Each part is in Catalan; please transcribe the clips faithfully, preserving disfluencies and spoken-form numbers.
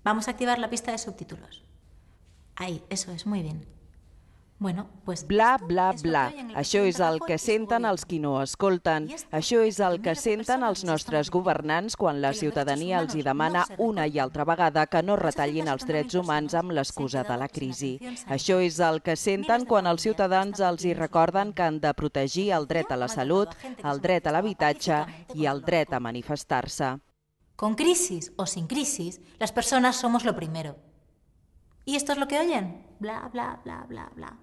Vamos a activar la pista de subtítulos. Ahí, eso es, muy bien. Bueno, pues Bla, bla, bla. Això és el que senten els qui no escolten. Això és el que senten els nostres governants quan la ciutadania els hi demana una i altra vegada que no retallin els drets humans amb l'excusa de la crisi. Això és el que senten quan els ciutadans els hi recorden que han de protegir el dret a la salut, el dret a l'habitatge i el dret a manifestar-se. Con crisis o sin crisis, las personas somos lo primero. ¿Y esto es lo que oyen? Bla, bla, bla, bla, bla.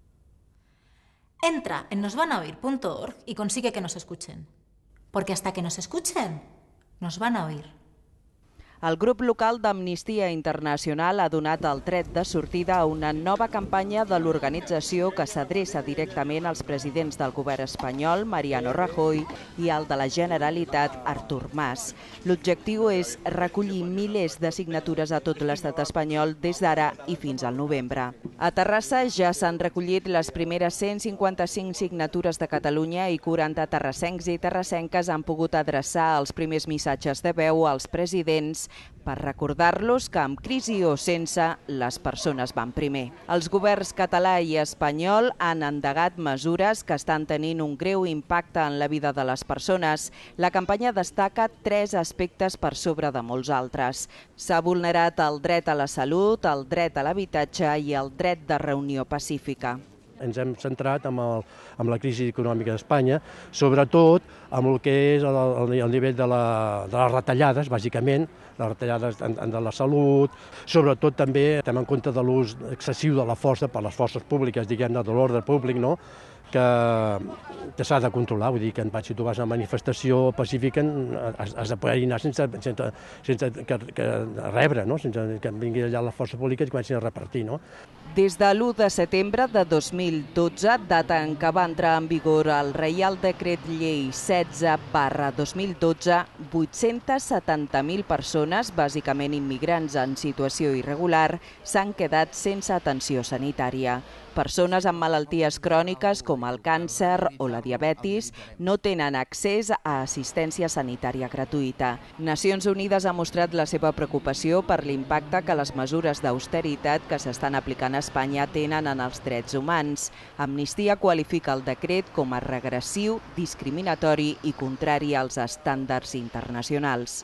Entra en nosvanoir punto org y consigue que nos escuchen. Porque hasta que nos escuchen, nos van a oír. El grup local d'Amnistia Internacional ha donat el tret de sortida a una nova campanya de l'organització que s'adreça directament als presidents del govern espanyol, Mariano Rajoy, i al de la Generalitat, Artur Mas. L'objectiu és recollir milers de signatures a tot l'estat espanyol des d'ara i fins al novembre. A Terrassa ja s'han recollit les primeres cent cinquanta-cinc signatures de Catalunya i quaranta terrassencs i terrassenques han pogut adreçar els primers missatges de veu als presidents per recordar-los que amb crisi o sense, les persones van primer. Els governs català i espanyol han endegat mesures que estan tenint un greu impacte en la vida de les persones. La campanya destaca tres aspectes per sobre de molts altres. S'ha vulnerat el dret a la salut, el dret a l'habitatge i el dret de reunió pacífica. Ens hem centrat en, el, en la crisi econòmica d'Espanya, sobretot amb el que és el, el, el nivell de, la, de les retallades, bàsicament, les retallades de la salut, sobretot també estem en compte de l'ús excessiu de la força per les forces públiques, diguem-ne, de l'ordre públic, no? que, que s'ha de controlar. Vull dir que si tu vas a una manifestació pacífica has, has de poder anar sense, sense, sense que, que rebre, no? Sense que vinguin allà les forces públiques i comencin a repartir. No? Des de l'u de setembre de dos mil dotze, data en què va entrar en vigor el Reial Decret Llei setze barra dos mil dotze, vuit-centes setanta mil persones, bàsicament immigrants en situació irregular, s'han quedat sense atenció sanitària. Persones amb malalties cròniques com el càncer o la diabetis no tenen accés a assistència sanitària gratuïta. Nacions Unides ha mostrat la seva preocupació per l'impacte que les mesures d'austeritat que s'estan aplicant a Espanya tenen en els drets humans. Amnistia qualifica el decret com a regressiu, discriminatori i contrari als estàndards internacionals.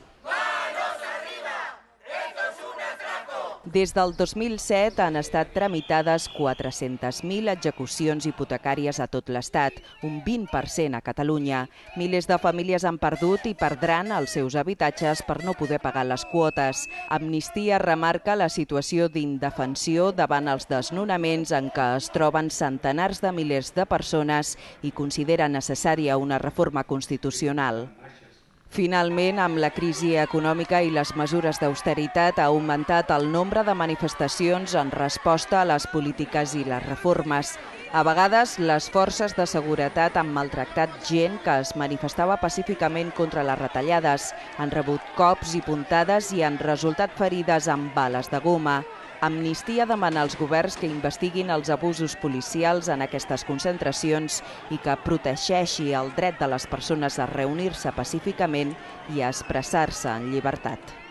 Des del dos mil set han estat tramitades quatre-centes mil execucions hipotecàries a tot l'Estat, un vint per cent a Catalunya. Milers de famílies han perdut i perdran els seus habitatges per no poder pagar les quotes. Amnistia remarca la situació d'indefensió davant els desnonaments en què es troben centenars de milers de persones i considera necessària una reforma constitucional. Finalment, amb la crisi econòmica i les mesures d'austeritat ha augmentat el nombre de manifestacions en resposta a les polítiques i les reformes. A vegades, les forces de seguretat han maltractat gent que es manifestava pacíficament contra les retallades, han rebut cops i puntades i han resultat ferides amb bales de goma. Amnistia demana als governs que investiguin els abusos policials en aquestes concentracions i que protegeixi el dret de les persones a reunir-se pacíficament i a expressar-se en llibertat.